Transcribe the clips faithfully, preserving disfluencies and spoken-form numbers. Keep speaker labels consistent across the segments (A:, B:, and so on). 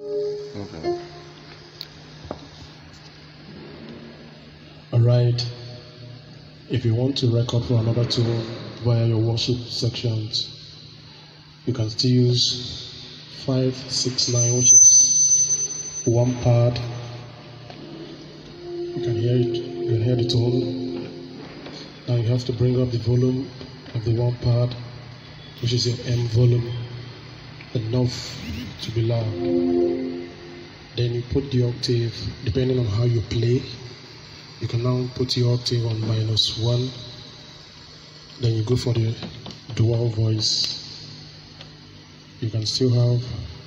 A: Okay.
B: All right. If you want to record for another tune via your worship sections, you can still use five six nine, which is one pad. You can hear it. You can hear the tone. Now you have to bring up the volume of the one pad, which is your M volume, enough to be loud. Then you put the octave, depending on how you play. You can now put your octave on minus one. Then you go for the dual voice. You can still have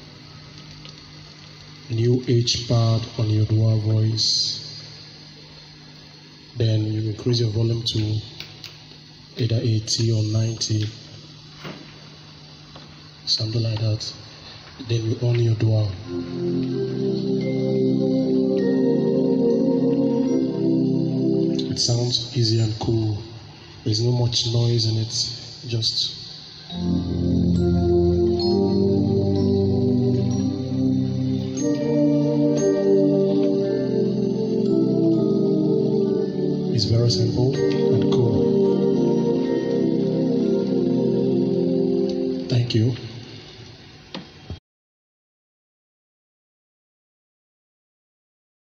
B: new H pad on your dual voice. Then you increase your volume to either eighty or ninety, something like that. Then you on your dual. It sounds easy and cool. There's no much noise in it. Just it's very simple and cool. Thank you.